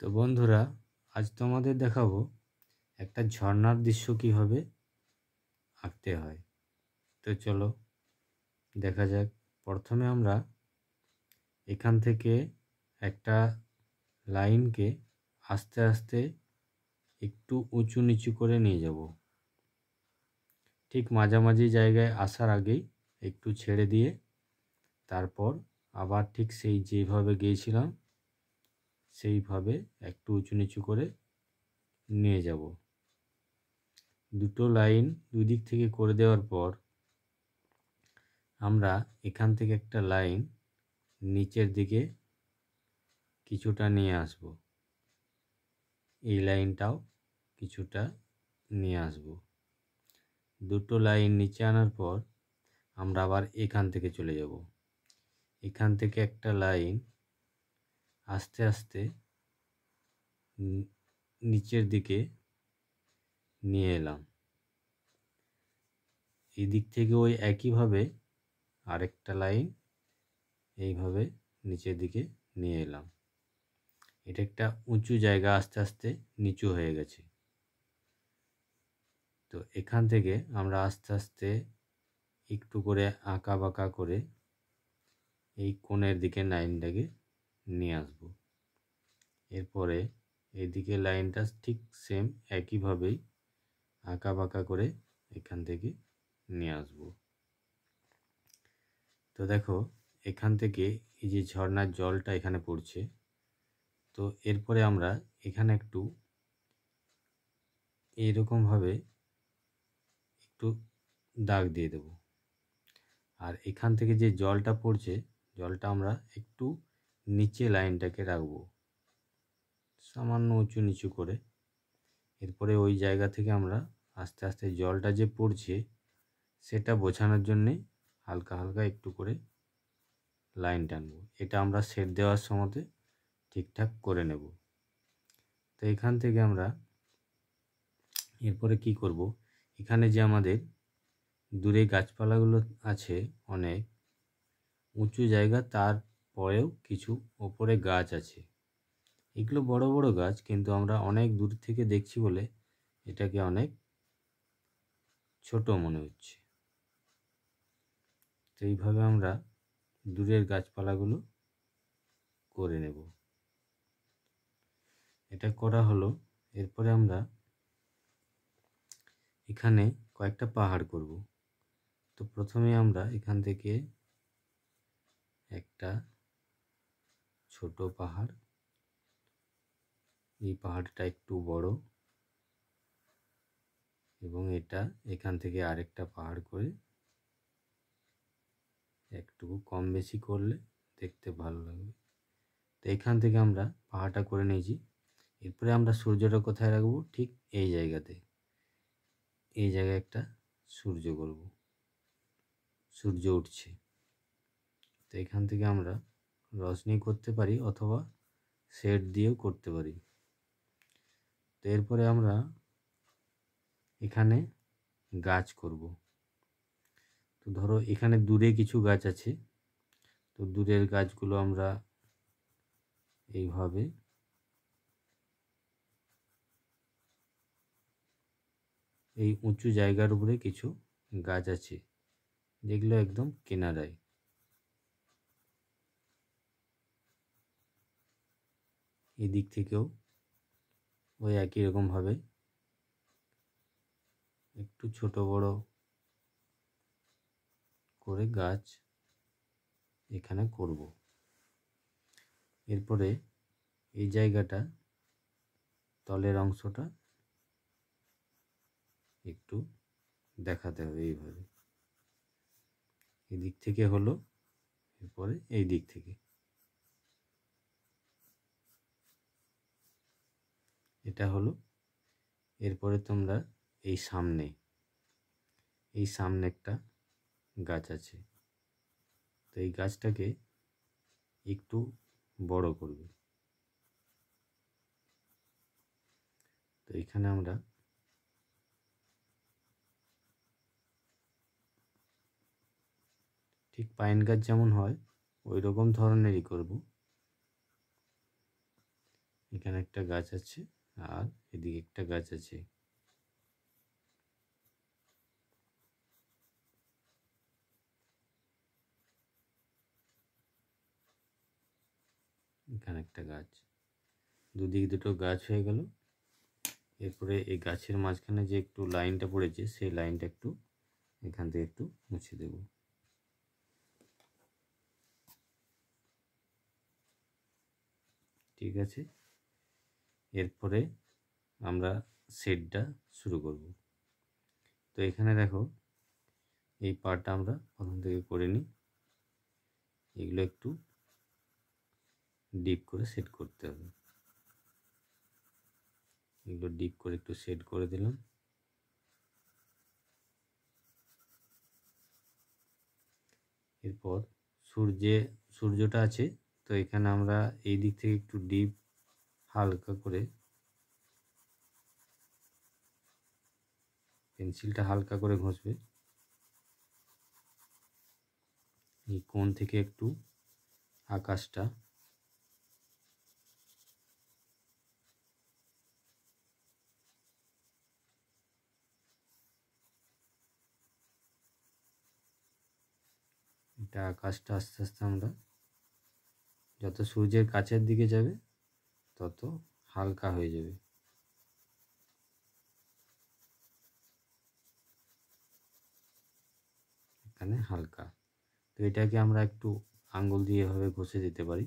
তো বন্ধুরা, আজ তোমাদের দেখাবো একটা ঝর্ণার দৃশ্য কিভাবে আঁকতে হয়। তো চলো দেখা যাক। প্রথমে আমরা এখান থেকে একটা লাইনকে আস্তে আস্তে একটু উঁচু নিচু করে নিয়ে যাব। ঠিক মাঝামাঝি জায়গায় আসার আগেই একটু ছেড়ে দিয়ে তারপর আবার ঠিক সেই যেভাবে গিয়েছিলাম সেইভাবে একটু উঁচু নিচু করে নিয়ে যাব। দুটো লাইন দুই দিক থেকে করে দেওয়ার পর আমরা এখান থেকে একটা লাইন নিচের দিকে কিছুটা নিয়ে আসব। এই লাইনটাও কিছুটা নিয়ে আসব। দুটো লাইন নিচে আনার পর আমরা আবার এখান থেকে চলে যাব। এখান থেকে একটা লাইন আস্তে আস্তে নিচের দিকে নিয়ে এলাম। এই দিক থেকে ওই একইভাবে আরেকটা লাইন এইভাবে নিচের দিকে নিয়ে এলাম। এটা একটা উঁচু জায়গা, আস্তে আস্তে নিচু হয়ে গেছে। তো এখান থেকে আমরা আস্তে আস্তে একটু করে আঁকা বাঁকা করে এই কোণের দিকে লাইনটাকে নিয়ে আসব। এরপরে এইদিকে লাইনটা ঠিক সেম একইভাবেই আঁকা বাঁকা করে এখান থেকে নিয়ে আসব। তো দেখো, এখান থেকে এই যে ঝর্ণার জলটা এখানে পড়ছে, তো এরপরে আমরা এখানে একটু এইরকমভাবে একটু দাগ দিয়ে দেব। আর এখান থেকে যে জলটা পড়ছে, জলটা আমরা একটু নিচে লাইনটাকে রাখবো, সামান্য উঁচু নিচু করে। এরপরে ওই জায়গা থেকে আমরা আস্তে আস্তে জলটা যে পড়ছে সেটা বোঝানোর জন্যে হালকা হালকা একটু করে লাইন টানবো। এটা আমরা শেড দেওয়ার সময়তে ঠিকঠাক করে নেব। তো এখান থেকে আমরা এরপরে কি করব, এখানে যে আমাদের দূরে গাছপালাগুলো আছে অনেক উঁচু জায়গা, তারপরেও কিছু ওপরে গাছ আছে। এগুলো বড় বড় গাছ, কিন্তু আমরা অনেক দূর থেকে দেখছি বলে এটাকে অনেক ছোট মনে হচ্ছে। তো এইভাবে আমরা দূরের গাছপালাগুলো করে নেব। এটা করা হলো। এরপরে আমরা এখানে কয়েকটা পাহাড় করব। তো প্রথমে আমরা এখান থেকে একটা ছোট পাহাড়, এই পাহাড়টা একটু বড়, এবং এটা এখান থেকে আরেকটা পাহাড় করে একটু কম বেশি করলে দেখতে ভালো লাগবে। তো এখান থেকে আমরা পাহাড়টা করে নিয়েছি। এরপরে আমরা সূর্যটা কোথায় রাখবো, ঠিক এই জায়গাতে। এই জায়গায় একটা সূর্য করব, সূর্য উঠছে। তো এখান থেকে আমরা রশনি করতে পারি অথবা শেড দিয়েও করতে পারি। তো এরপরে আমরা এখানে গাছ করব। তো ধরো এখানে দূরে কিছু গাছ আছে, তো দূরের গাছগুলো আমরা এইভাবে এই উঁচু জায়গার উপরে কিছু গাছ আছে যেগুলো একদম কিনারায়। এই দিক থেকেও ওই একই রকমভাবে একটু ছোট বড় করে গাছ এখানে করব। এরপরে এই জায়গাটা তলের অংশটা একটু দেখাতে হবে এইভাবে। এই দিক থেকে হলো, এরপরে এই দিক থেকে এটা হলো। এরপরে তোমরা এই সামনে একটা গাছ আছে, তো এই গাছটাকে একটু বড় করবে। তো এখানে আমরা ঠিক পাইন গাছ যেমন হয় ওই রকম ধরনেরই করব। এখানে একটা গাছ আছে আর এদিকে একটা গাছ আছে। এখানে একটা গাছ, দুদিকে দুটো গাছ হয়ে গেল। এরপরে এই গাছের মাঝখানে যে একটু লাইনটা পড়েছে সেই লাইনটা একটু এখান থেকে একটু মুছে দেব। ঠিক আছে, এরপরে আমরা শেডটা শুরু করব। তো এখানে দেখো এই পার্টটা আমরা প্রথম থেকে করে নিই। এগুলো একটু ডিপ করে সেট করতে হবে। এগুলো ডিপ করে একটু সেট করে দিলাম। এরপর সূর্যটা আছে, তো এখানে আমরা এই দিক থেকে একটু ডিপ হালকা করে পেন্সিলটা হালকা করে ঘষবে। এই কোণ থেকে একটু আকাশটা আস্তে আস্তে আমরা যত সূর্যের কাছের দিকে যাবে তত হালকা হয়ে যাবে। এখানে হালকা, তো এটাকে আমরা একটু আঙ্গুল দিয়ে এভাবে ঘষে দিতে পারি।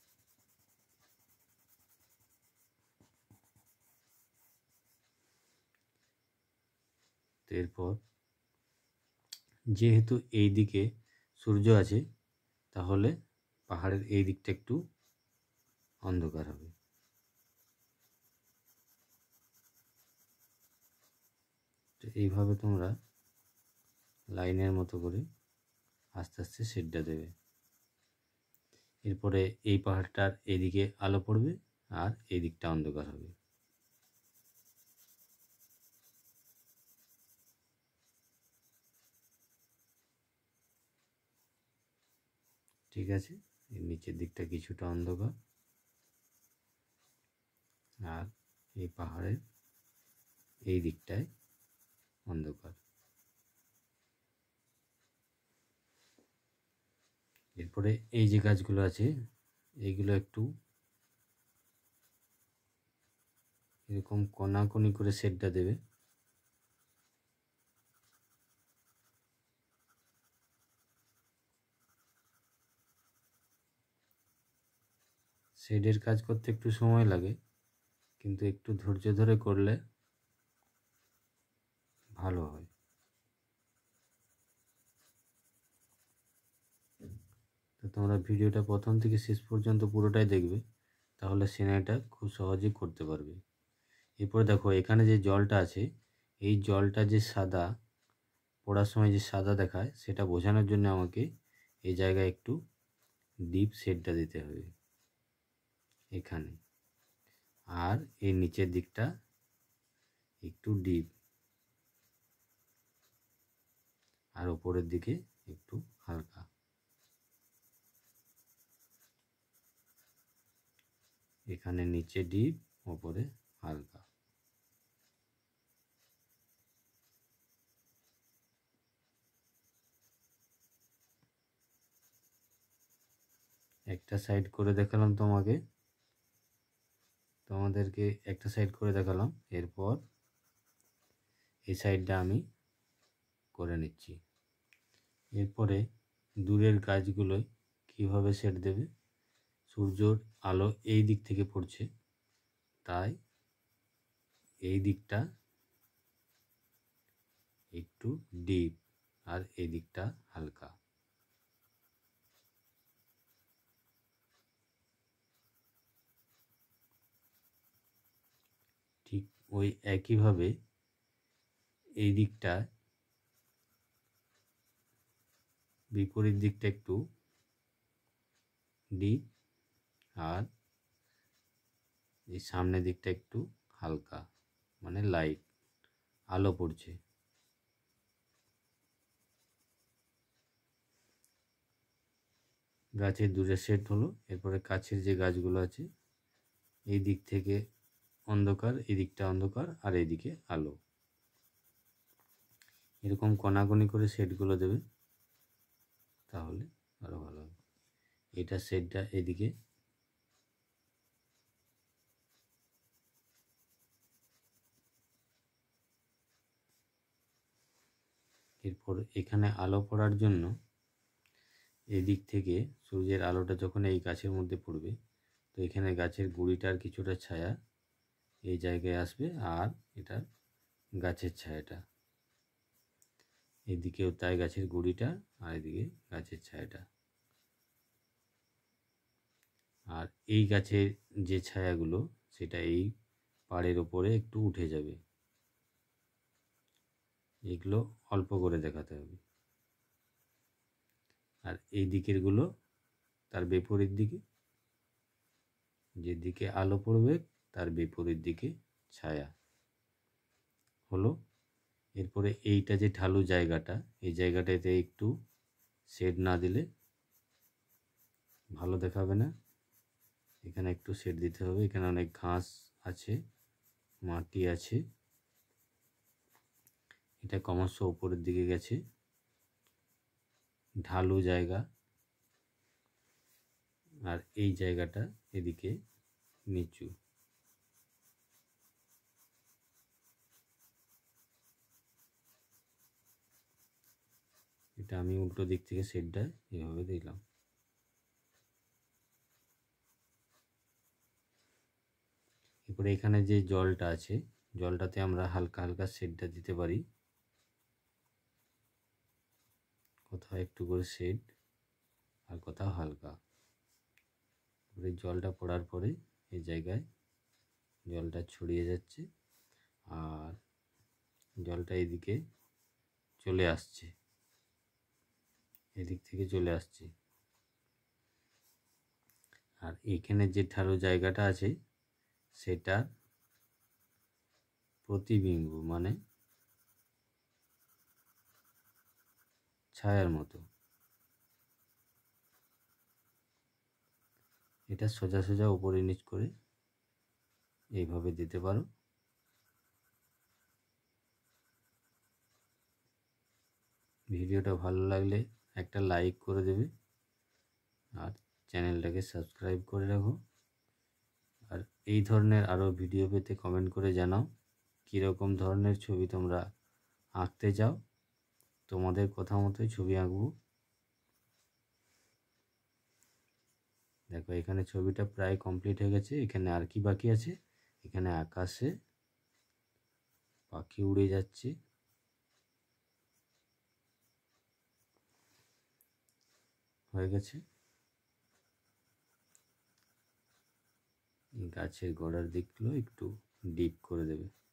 তো এরপর যেহেতু এই দিকে সূর্য আছে, তাহলে পাহাড়ের এই দিকটা একটু অন্ধকার হবে। তো এইভাবে তোমরা লাইনের মতো করে আস্তে আস্তে শেডটা দেবে। এরপরে এই পাহাড়টার এদিকে আলো পড়বে আর এই দিকটা অন্ধকার হবে। ঠিক আছে, এর নিচের দিকটা কিছুটা অন্ধকার আর এই পাহাড়ের এই দিকটায় অন্ধকার। এরপরে এই যে গাছগুলো আছে এইগুলো একটু এরকম কোনাকুনি করে শেডটা দেবে। শেডের কাজ করতে একটু সময় লাগে, কিন্তু একটু ধৈর্য ধরে করলে ভালো হয়। তো তোমরা ভিডিওটা প্রথম থেকে শেষ পর্যন্ত পুরোটাই দেখবে, তাহলে সিনারিটা খুব সহজেই করতে পারবে। এরপরে দেখো এখানে যে জলটা আছে, এই জলটা যে সাদা, পড়ার সময় যে সাদা দেখায়, সেটা বোঝানোর জন্য আমাকে এই জায়গায় একটু ডিপ শেডটা দিতে হবে এখানে, আর এই নিচের দিকটা একটু ডিপ, আর উপরের দিকে একটু হালকা। এখানে নিচে ডিপ, উপরে হালকা। একটা সাইড করে দেখালাম তোমাদেরকে একটা সাইড করে দেখালাম। এরপর এই সাইডটা আমি করে নিচ্ছি। এরপরে দূরের গাছগুলোয় কিভাবে সেট দেবে, সূর্যর আলো এই দিক থেকে পড়ছে, তাই এই দিকটা একটু ডিপ আর এই দিকটা হালকা। ঠিক ওই একইভাবে এই দিকটা বিপরীত দিকটা একটু ডিপ আর এই সামনের দিকটা একটু হালকা, মানে লাইট আলো পড়ছে। গাছের দূরে সেট হলো। এরপরে কাছের যে গাছগুলো আছে এই দিক থেকে অন্ধকার, এই দিকটা অন্ধকার, আর এইদিকে আলো। এরকম কোনাকুনি করে শেডগুলো দেবে, তাহলে আরও ভালো হবে। এটা শেডটা এদিকে, এরপর এখানে আলো পড়ার জন্য এদিক থেকে সূর্যের আলোটা যখন এই গাছের মধ্যে পড়বে, তো এখানে গাছের গুঁড়িটার কিছুটা ছায়া এই জায়গায় আসবে, আর এটা গাছের ছায়াটা এদিকেও তাই, গাছের গুঁড়িটা আর এদিকে গাছের ছায়াটা। আর এই গাছের যে ছায়াগুলো সেটা এই পাড়ের ওপরে একটু উঠে যাবে, এগুলো অল্প করে দেখাতে হবে। আর এই দিকেরগুলো তার বিপরীত দিকে, যেদিকে আলো পড়বে তার বিপরীত দিকে ছায়া হলো। এরপরে এইটা যে ঢালু জায়গাটা, এই জায়গাটাতে একটু শেড না দিলে ভালো দেখাবে না, এখানে একটু শেড দিতে হবে। এখানে অনেক ঘাস আছে, মাটি আছে, এটা ক্রমশ উপরের দিকে গেছে, ঢালু জায়গা। আর এই জায়গাটা এদিকে নিচু। এটা আমি উল্টো দিক থেকে শেডটা এভাবে দিলাম। এরপরে এখানে যে জলটা আছে, জলটাতে আমরা হালকা হালকা শেডটা দিতে পারি, কোথাও একটু করে শেড আর কোথাও হালকা। এবারে জলটা পড়ার পরে এই জায়গায় জলটা ছড়িয়ে যাচ্ছে, আর জলটা এদিকে চলে আসছে, এদিক থেকে চলে আসছে। আর এখানে যে ঢালু জায়গাটা আছে সেটা প্রতিবিম্ব, মানে ছায়ার মতো। এটা সোজা সোজা উপরে নিচ করে এইভাবে দিতে পারো। ভিডিওটা ভালো লাগলে একটা লাইক করে দেবে, আর চ্যানেলটাকে সাবস্ক্রাইব করে রাখো। আর এই ধরনের আরও ভিডিও পেতে কমেন্ট করে জানাও কীরকম ধরনের ছবি তোমরা আঁকতে চাও, তোমাদের কথা মতোই ছবি আঁকবো। দেখো এখানে ছবিটা প্রায় কমপ্লিট হয়ে গেছে। এখানে আর কি বাকি আছে, এখানে আকাশে পাখি উড়ে যাচ্ছে, হয়ে গেছে। গাছের গোড়ার দিকগুলো একটু ডিপ করে দেবে।